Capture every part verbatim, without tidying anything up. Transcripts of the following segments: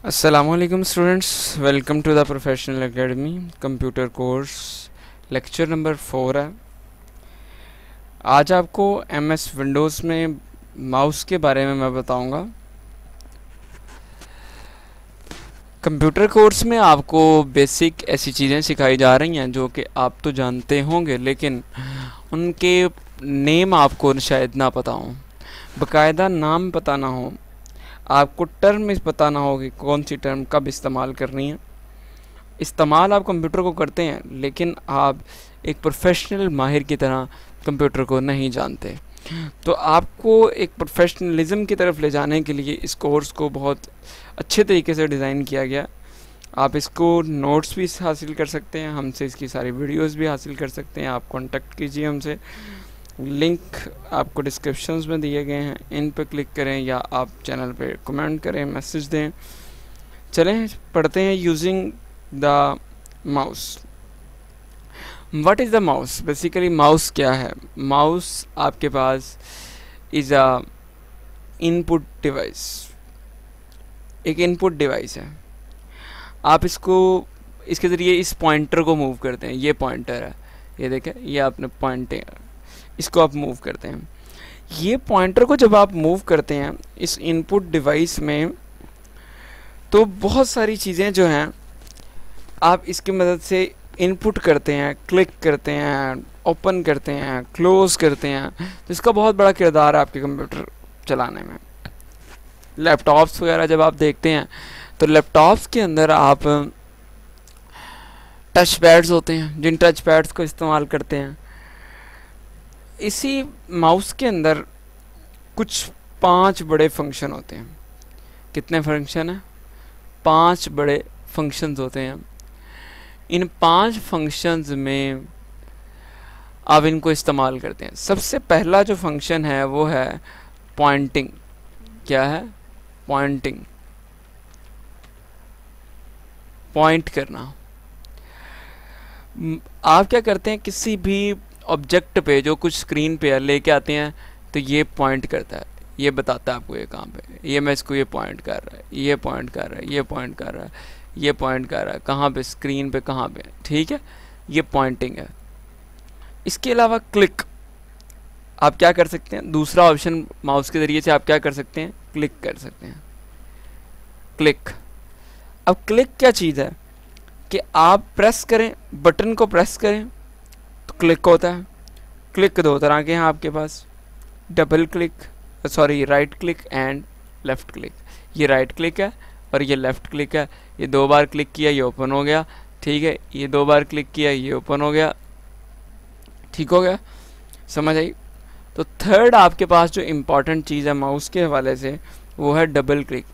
अस्सलामुअलैकुम students, welcome to the professional academy computer course. Lecture number four है। आज आपको एम एस विंडोज़ में माउस के बारे में मैं बताऊंगा। कंप्यूटर कोर्स में आपको बेसिक ऐसी चीज़ें सिखाई जा रही हैं जो कि आप तो जानते होंगे, लेकिन उनके नेम आपको शायद ना पता हो, बाकायदा नाम पता ना हो, आपको टर्म पता ना हो कि कौन सी टर्म कब इस्तेमाल करनी है। इस्तेमाल आप कंप्यूटर को करते हैं, लेकिन आप एक प्रोफेशनल माहिर की तरह कंप्यूटर को नहीं जानते। तो आपको एक प्रोफेशनलिज्म की तरफ ले जाने के लिए इस कोर्स को बहुत अच्छे तरीके से डिज़ाइन किया गया। आप इसको नोट्स भी हासिल कर सकते हैं हमसे, इसकी सारी वीडियोस भी हासिल कर सकते हैं। आप कांटेक्ट कीजिए हमसे, लिंक आपको डिस्क्रिप्शंस में दिए गए हैं, इन पर क्लिक करें या आप चैनल पे कमेंट करें, मैसेज दें। चलें पढ़ते हैं। Using the mouse. What is the mouse? Basically mouse क्या है? माउस आपके पास इज़ अ इनपुट डिवाइस, एक इनपुट डिवाइस है। आप इसको इसके ज़रिए इस पॉइंटर को मूव करते हैं। ये पॉइंटर है, ये देखें, ये आपने पॉइंटर, इसको आप मूव करते हैं। ये पॉइंटर को जब आप मूव करते हैं इस इनपुट डिवाइस में, तो बहुत सारी चीज़ें जो हैं आप इसकी मदद से इनपुट करते हैं, क्लिक करते हैं, ओपन करते हैं, क्लोज़ करते हैं। तो इसका बहुत बड़ा किरदार है आपके कंप्यूटर चलाने में। लैपटॉप्स वगैरह जब आप देखते हैं तो लैपटॉप्स के अंदर आप टच पैड्स होते हैं, जिन टच पैड्स को इस्तेमाल करते हैं। इसी माउस के अंदर कुछ पांच बड़े फंक्शन होते हैं। कितने फंक्शन हैं? पांच बड़े फंक्शंस होते हैं। इन पांच फंक्शंस में आप इनको इस्तेमाल करते हैं। सबसे पहला जो फंक्शन है वो है पॉइंटिंग। क्या है? पॉइंटिंग, पॉइंट करना। आप क्या करते हैं, किसी भी ऑब्जेक्ट पे जो कुछ स्क्रीन पे लेके आते हैं तो ये पॉइंट करता है, ये बताता है आपको ये कहाँ पे, ये मैं इसको ये पॉइंट कर रहा है, ये पॉइंट कर रहा है, ये पॉइंट कर रहा है, ये पॉइंट कर रहा है, कहाँ पे, स्क्रीन पे कहाँ पे। ठीक है, ये पॉइंटिंग है। इसके अलावा क्लिक, आप क्या कर सकते हैं, दूसरा ऑप्शन माउस के ज़रिए से आप क्या कर सकते हैं, क्लिक कर सकते हैं। क्लिक। अब क्लिक क्या चीज़ है कि आप प्रेस करें, बटन को प्रेस करें तो क्लिक होता है। क्लिक दो तरह के हैं आपके पास, double click, sorry right click and left click. ये राइट क्लिक है और ये लेफ़्ट क्लिक है। ये दो बार क्लिक किया, ये ओपन हो गया। ठीक है, ये दो बार क्लिक किया, ये ओपन हो गया। ठीक हो गया, समझ आई? तो थर्ड आपके पास जो इम्पॉर्टेंट चीज़ है माउस के हवाले से, वो है double click.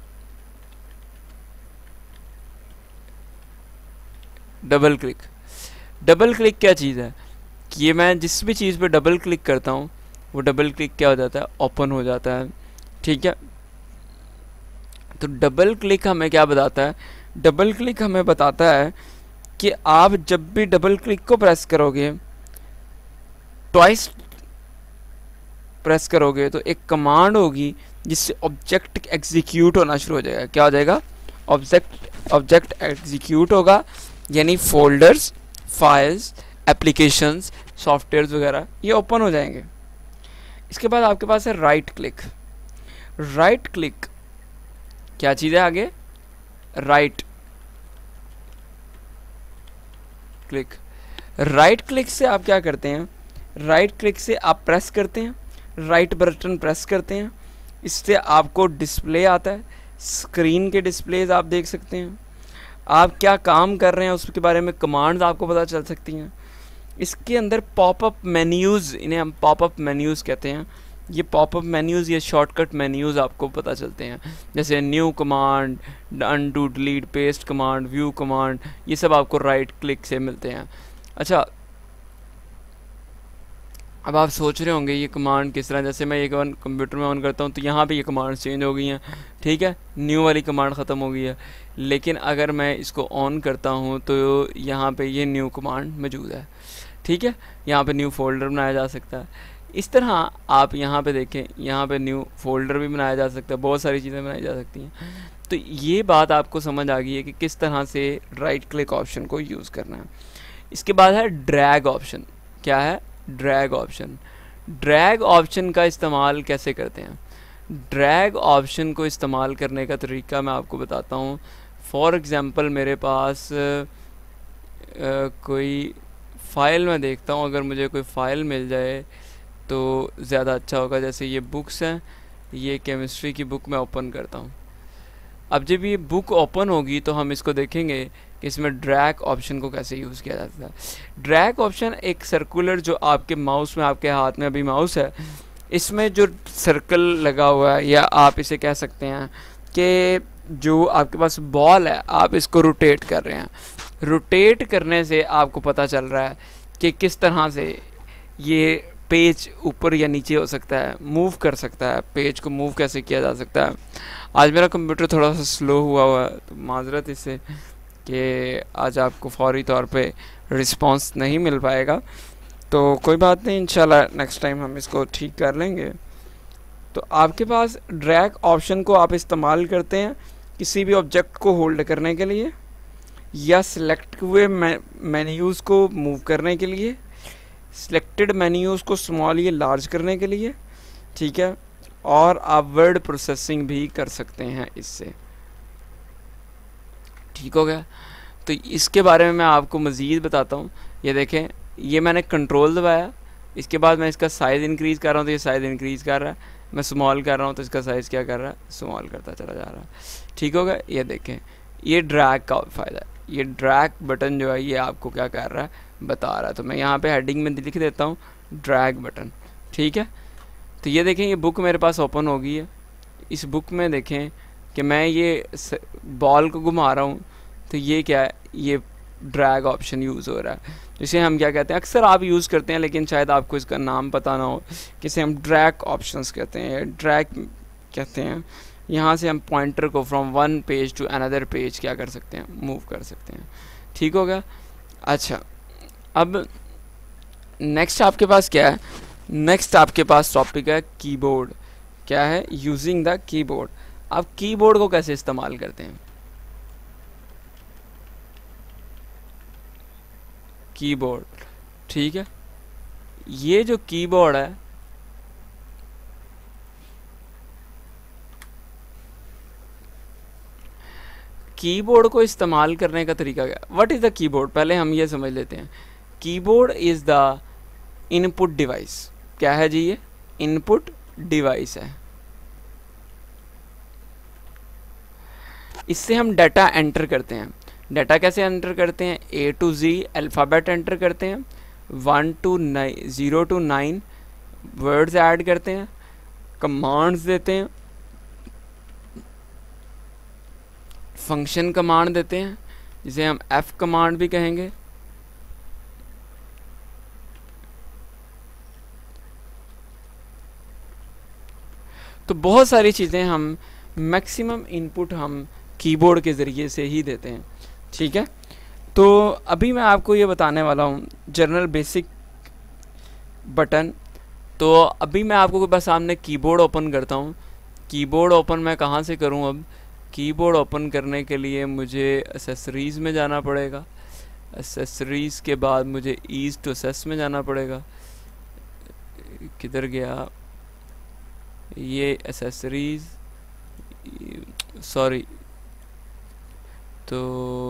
Double click double click क्या चीज़ है कि ये मैं जिस भी चीज़ पे डबल क्लिक करता हूँ वो डबल क्लिक क्या हो जाता है, ओपन हो जाता है। ठीक है, तो डबल क्लिक हमें क्या बताता है? डबल क्लिक हमें बताता है कि आप जब भी डबल क्लिक को प्रेस करोगे, ट्वाइस प्रेस करोगे, तो एक कमांड होगी जिससे ऑब्जेक्ट एग्जीक्यूट होना शुरू हो जाएगा। क्या हो जाएगा? ऑब्जेक्ट ऑब्जेक्ट एग्जीक्यूट होगा, यानी फोल्डर्स, फाइल्स, एप्लीकेशंस, सॉफ्टवेयर्स वगैरह ये ओपन हो जाएंगे। इसके बाद आपके पास है राइट क्लिक। राइट क्लिक क्या चीज़ है आगे? Right click. राइट क्लिक से आप क्या करते हैं? राइट क्लिक से आप प्रेस करते हैं, राइट बटन प्रेस करते हैं, इससे आपको डिस्प्ले आता है। स्क्रीन के डिस्प्लेज आप देख सकते हैं, आप क्या काम कर रहे हैं उसके बारे में कमांड्स आपको पता चल सकती हैं। इसके अंदर पॉपअप मेन्यूज़, इन्हें हम पॉपअप मेन्यूज़ कहते हैं। ये पॉपअप मेन्यूज़, ये शॉर्टकट मेन्यूज़ आपको पता चलते हैं, जैसे new command, undo, delete, paste command, view command, ये सब आपको राइट क्लिक से मिलते हैं। अच्छा, अब आप सोच रहे होंगे ये कमांड किस तरह, जैसे मैं ये कंप्यूटर में ऑन करता हूँ तो यहाँ पे ये कमांड चेंज हो गई हैं। ठीक है, न्यू वाली कमांड ख़त्म हो गई है, लेकिन अगर मैं इसको ऑन करता हूँ तो यहाँ पे ये न्यू कमांड मौजूद है। ठीक है, यहाँ पे न्यू फोल्डर बनाया जा सकता है। इस तरह आप यहाँ पे देखें, यहाँ पे न्यू फोल्डर भी बनाया जा सकता है, बहुत सारी चीज़ें बनाई जा सकती हैं। तो ये बात आपको समझ आ गई है कि किस तरह से राइट क्लिक ऑप्शन को यूज़ करना है। इसके बाद है ड्रैग ऑप्शन। क्या है? Drag option. ड्रैग ऑप्शन का इस्तेमाल कैसे करते हैं? ड्रैग ऑप्शन को इस्तेमाल करने का तरीका मैं आपको बताता हूँ। फॉर एग्ज़ाम्पल मेरे पास आ, कोई फ़ाइल मैं देखता हूँ, अगर मुझे कोई फ़ाइल मिल जाए तो ज़्यादा अच्छा होगा। जैसे ये बुक्स हैं, ये केमिस्ट्री की बुक मैं ओपन करता हूँ। अब जब ये बुक ओपन होगी तो हम इसको देखेंगे कि इसमें ड्रैग ऑप्शन को कैसे यूज़ किया जाता है। ड्रैग ऑप्शन एक सर्कुलर, जो आपके माउस में, आपके हाथ में अभी माउस है, इसमें जो सर्कल लगा हुआ है, या आप इसे कह सकते हैं कि जो आपके पास बॉल है, आप इसको रोटेट कर रहे हैं। रोटेट करने से आपको पता चल रहा है कि किस तरह से ये पेज ऊपर या नीचे हो सकता है, मूव कर सकता है। पेज को मूव कैसे किया जा सकता है। आज मेरा कंप्यूटर थोड़ा सा स्लो हुआ हुआ है, तो माजरत इससे कि आज आपको फौरी तौर पे रिस्पांस नहीं मिल पाएगा। तो कोई बात नहीं, इंशाल्लाह नेक्स्ट टाइम हम इसको ठीक कर लेंगे। तो आपके पास ड्रैग ऑप्शन को आप इस्तेमाल करते हैं किसी भी ऑब्जेक्ट को होल्ड करने के लिए, या सिलेक्ट हुए मेन्यूज़ को मूव करने के लिए, सिलेक्टेड मेन्यूज़ को स्मॉल या लार्ज करने के लिए, ठीक है। और आप वर्ड प्रोसेसिंग भी कर सकते हैं इससे। ठीक हो गया। तो इसके बारे में मैं आपको मज़ीद बताता हूँ। ये देखें, ये मैंने कंट्रोल दबाया, इसके बाद मैं इसका साइज़ इंक्रीज़ कर रहा हूँ तो ये साइज़ इंक्रीज़ कर रहा है। मैं स्मॉल कर रहा हूँ तो इसका साइज़ क्या कर रहा है? स्मॉल करता चला जा रहा है। ठीक हो गया। ये देखें, ये ड्रैग का फ़ायदा है। ये ड्रैग बटन जो है ये आपको क्या कर रहा है? बता रहा है। तो मैं यहाँ पे हेडिंग में लिख देता हूँ ड्रैग बटन। ठीक है। तो ये देखें, ये बुक मेरे पास ओपन हो गई है। इस बुक में देखें कि मैं ये बॉल को घुमा रहा हूँ, तो ये क्या है? ये ड्रैग ऑप्शन यूज़ हो रहा है, जिसे हम क्या कहते हैं, अक्सर आप यूज़ करते हैं लेकिन शायद आपको इसका नाम पता ना हो, किसे हम ड्रैग ऑप्शंस कहते हैं, ड्रैग कहते हैं। यहाँ से हम पॉइंटर को from one page to another page क्या कर सकते हैं? मूव कर सकते हैं। ठीक हो गया। अच्छा, अब नेक्स्ट आपके पास क्या है? नेक्स्ट आपके पास टॉपिक है कीबोर्ड। क्या है? Using the keyboard. आप कीबोर्ड को कैसे इस्तेमाल करते हैं? कीबोर्ड, ठीक है। ये जो कीबोर्ड है, कीबोर्ड को इस्तेमाल करने का तरीका क्या? What is the keyboard? पहले हम ये समझ लेते हैं। Keyboard is the input device. क्या है जी? ये इनपुट डिवाइस है। इससे हम डाटा एंटर करते हैं। डाटा कैसे एंटर करते हैं? A to Z alphabet enter करते हैं, one two nine zero two nine words add करते हैं, कमांड्स देते हैं, फंक्शन कमांड देते हैं, जिसे हम एफ कमांड भी कहेंगे। तो बहुत सारी चीज़ें हम मैक्सिमम इनपुट हम कीबोर्ड के ज़रिए से ही देते हैं। ठीक है। तो अभी मैं आपको ये बताने वाला हूँ जनरल बेसिक बटन। तो अभी मैं आपको बस सामने कीबोर्ड ओपन करता हूँ। कीबोर्ड ओपन मैं कहाँ से करूँ? अब कीबोर्ड ओपन करने के लिए मुझे एसेसरीज़ में जाना पड़ेगा। एसेसरीज़ के बाद मुझे ईज़ टू एसेस में जाना पड़ेगा। किधर गया ये एसेसरीज़? सॉरी, तो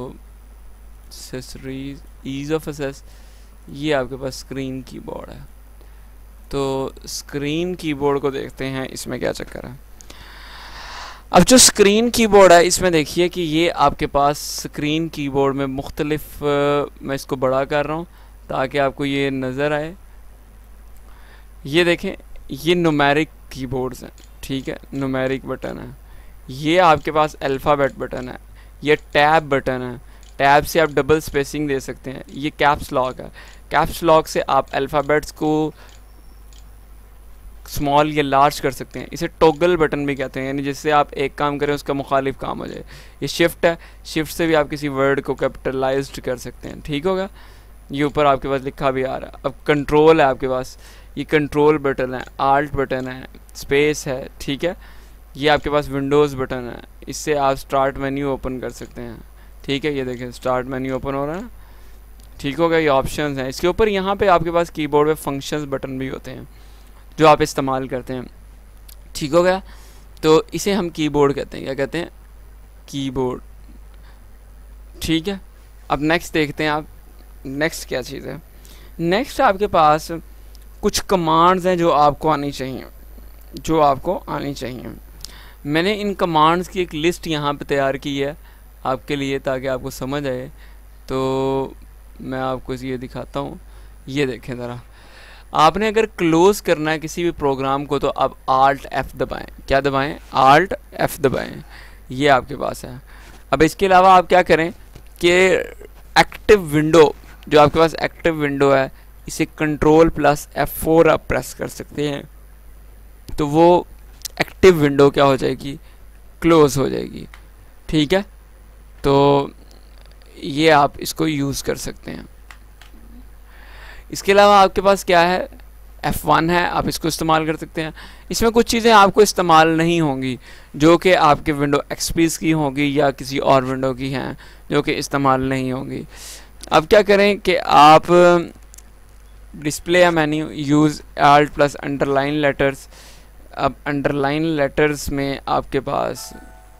एसेसरीज, ईज़ ऑफ एसेस, ये आपके पास स्क्रीन कीबोर्ड है। तो स्क्रीन कीबोर्ड को देखते हैं इसमें क्या चक्कर है। अब जो स्क्रीन कीबोर्ड है, इसमें देखिए कि ये आपके पास स्क्रीन कीबोर्ड में मुख्तलिफ, मैं इसको बड़ा कर रहा हूँ ताकि आपको ये नज़र आए। ये देखें, ये न्यूमेरिक कीबोर्ड्स हैं। ठीक है, न्यूमेरिक बटन है। ये आपके पास अल्फ़ाबेट बटन है। ये टैब बटन है। टैब से आप डबल स्पेसिंग दे सकते हैं। ये कैप्स लॉक है। कैप्स लॉक से आप अल्फ़ाबेट्स को स्मॉल या लार्ज कर सकते हैं। इसे टॉगल बटन भी कहते हैं, यानी जिससे आप एक काम करें उसका मुखालिफ काम हो जाए। ये शिफ्ट है। शिफ्ट से भी आप किसी वर्ड को कैपिटलाइज्ड कर सकते हैं। ठीक होगा। ये ऊपर आपके पास लिखा भी आ रहा है। अब कंट्रोल है आपके पास। ये कंट्रोल बटन है, आल्ट बटन है, स्पेस है, ठीक है। ये आपके पास विंडोज़ बटन है, इससे आप स्टार्ट मेन्यू ओपन कर सकते हैं, ठीक है। ये देखें स्टार्ट मेन्यू ओपन हो रहा है, ठीक हो गया। ये ऑप्शंस हैं, इसके ऊपर यहाँ पे आपके पास कीबोर्ड पे फंक्शंस बटन भी होते हैं जो आप इस्तेमाल करते हैं, ठीक हो गया। तो इसे हम कीबोर्ड कहते हैं, क्या कहते हैं, कीबोर्ड, ठीक है। अब नेक्स्ट देखते हैं आप, नेक्स्ट क्या चीज़ है। नेक्स्ट आपके पास कुछ कमांड्स हैं जो आपको आनी चाहिए, जो आपको आनी चाहिए। मैंने इन कमांड्स की एक लिस्ट यहाँ पे तैयार की है आपके लिए, ताकि आपको समझ आए। तो मैं आपको ये दिखाता हूँ, ये देखें ज़रा। आपने अगर क्लोज़ करना है किसी भी प्रोग्राम को तो आप आल्ट एफ दबाएं, क्या दबाएं, आल्ट एफ दबाएं, ये आपके पास है। अब इसके अलावा आप क्या करें कि एक्टिव विंडो, जो आपके पास एक्टिव विंडो है, इसे कंट्रोल प्लस एफ फोर आप प्रेस कर सकते हैं, तो वो एक्टिव विंडो क्या हो जाएगी, क्लोज़ हो जाएगी, ठीक है। तो ये आप इसको यूज़ कर सकते हैं। इसके अलावा आपके पास क्या है, एफ वन है, आप इसको इस्तेमाल कर सकते हैं। इसमें कुछ चीज़ें आपको इस्तेमाल नहीं होंगी जो कि आपके विंडो एक्सपीस की होंगी या किसी और विंडो की हैं जो कि इस्तेमाल नहीं होंगी। अब क्या करें कि आप डिस्प्ले या menu, use alt plus underline letters. अब अंडरलाइन लेटर्स में आपके पास,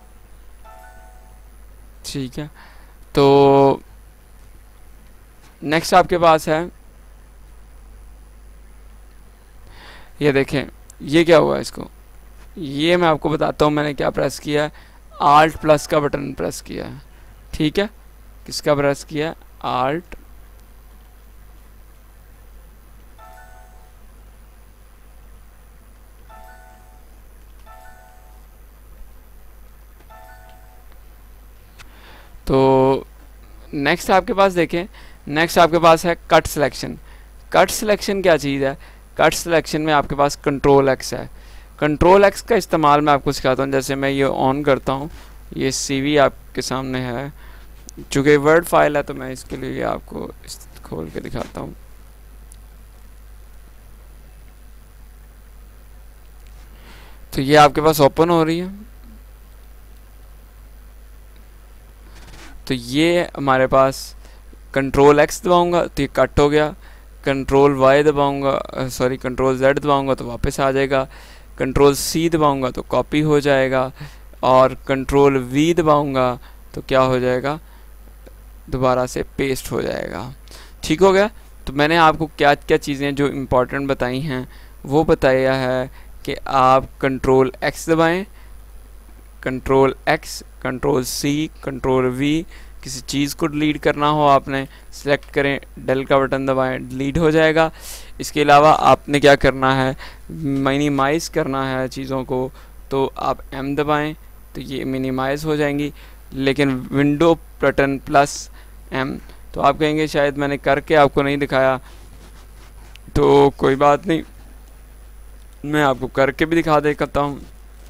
ठीक है, तो नेक्स्ट आपके पास है, ये देखें ये क्या हुआ इसको, ये मैं आपको बताता हूँ मैंने क्या प्रेस किया है, आल्ट प्लस का बटन प्रेस किया है, ठीक है। किसका प्रेस किया, आल्ट तो नेक्स्ट आपके पास देखें, नेक्स्ट आपके पास है कट सिलेक्शन। कट सिलेक्शन क्या चीज़ है, कट सिलेक्शन में आपके पास कंट्रोल एक्स है। कंट्रोल एक्स का इस्तेमाल मैं आपको सिखाता हूँ। जैसे मैं ये ऑन करता हूँ, ये सीवी आपके सामने है, चूँकि वर्ड फाइल है तो मैं इसके लिए आपको इस खोल के दिखाता हूँ। तो ये आपके पास ओपन हो रही है, तो ये हमारे पास कंट्रोल एक्स दबाऊँगा तो ये कट हो गया, कंट्रोल वाई दबाऊँगा, सॉरी कंट्रोल जेड दबाऊँगा तो वापस आ जाएगा, कंट्रोल सी दबाऊँगा तो कॉपी हो जाएगा, और कंट्रोल वी दबाऊँगा तो क्या हो जाएगा, दोबारा से पेस्ट हो जाएगा, ठीक हो गया। तो मैंने आपको क्या क्या चीज़ें जो इम्पोर्टेंट बताई हैं वो बताया है कि आप कंट्रोल एक्स दबाएं, control X, control C, control V, किसी चीज़ को डिलीट करना हो आपने सेलेक्ट करें, डेल का बटन दबाएं, डिलीट हो जाएगा। इसके अलावा आपने क्या करना है, मिनिमाइज़ करना है चीज़ों को, तो आप एम दबाएं तो ये मिनिमाइज़ हो जाएंगी। लेकिन विंडो बटन प्लस एम, तो आप कहेंगे शायद मैंने करके आपको नहीं दिखाया, तो कोई बात नहीं, मैं आपको करके भी दिखा देता हूँ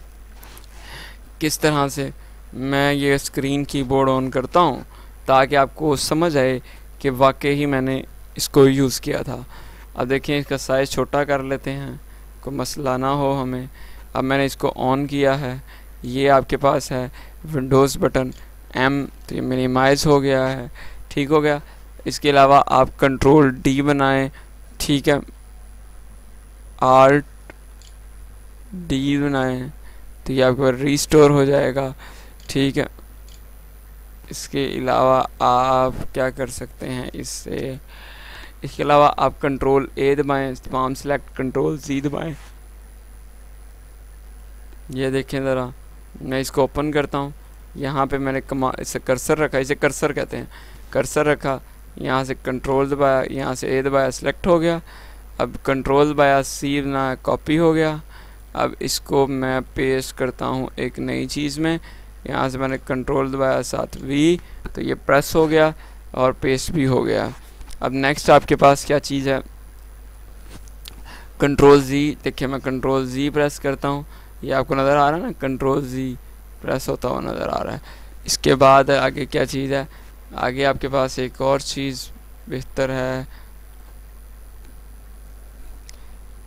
किस तरह से मैं ये स्क्रीन कीबोर्ड ऑन करता हूँ, ताकि आपको समझ आए कि वाकई ही मैंने इसको यूज़ किया था। अब देखिए इसका साइज़ छोटा कर लेते हैं, कोई मसला ना हो हमें। अब मैंने इसको ऑन किया है, ये आपके पास है विंडोज़ बटन एम, तो ये मिनिमाइज़ हो गया है, ठीक हो गया। इसके अलावा आप कंट्रोल डी बनाएं, ठीक है, आल्ट डी बनाएं तो ये आपके पास रीस्टोर हो जाएगा, ठीक है। इसके अलावा आप क्या कर सकते हैं इससे, इसके अलावा आप कंट्रोल ए दबाएं, तमाम सेलेक्ट, कंट्रोल जी दबाएं। ये देखें ज़रा, मैं इसको ओपन करता हूँ, यहाँ पे मैंने कमा इसे कर्सर रखा, इसे कर्सर कहते हैं, कर्सर रखा, यहाँ से कंट्रोल दबाया, यहाँ से ए दबाया, सेलेक्ट हो गया। अब कंट्रोल दबाया, सी बनाया, कॉपी हो गया। अब इसको मैं पेस्ट करता हूँ एक नई चीज़ में, यहाँ से मैंने कंट्रोल दबाया साथ वी, तो ये प्रेस हो गया और पेस्ट भी हो गया। अब नेक्स्ट आपके पास क्या चीज़ है, कंट्रोल जी। देखिए मैं कंट्रोल जी प्रेस करता हूँ, ये आपको नज़र आ रहा है ना, कंट्रोल जी प्रेस होता हुआ नज़र आ रहा है। इसके बाद आगे क्या चीज़ है, आगे आपके पास एक और चीज़ बेहतर है,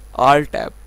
आल टैब।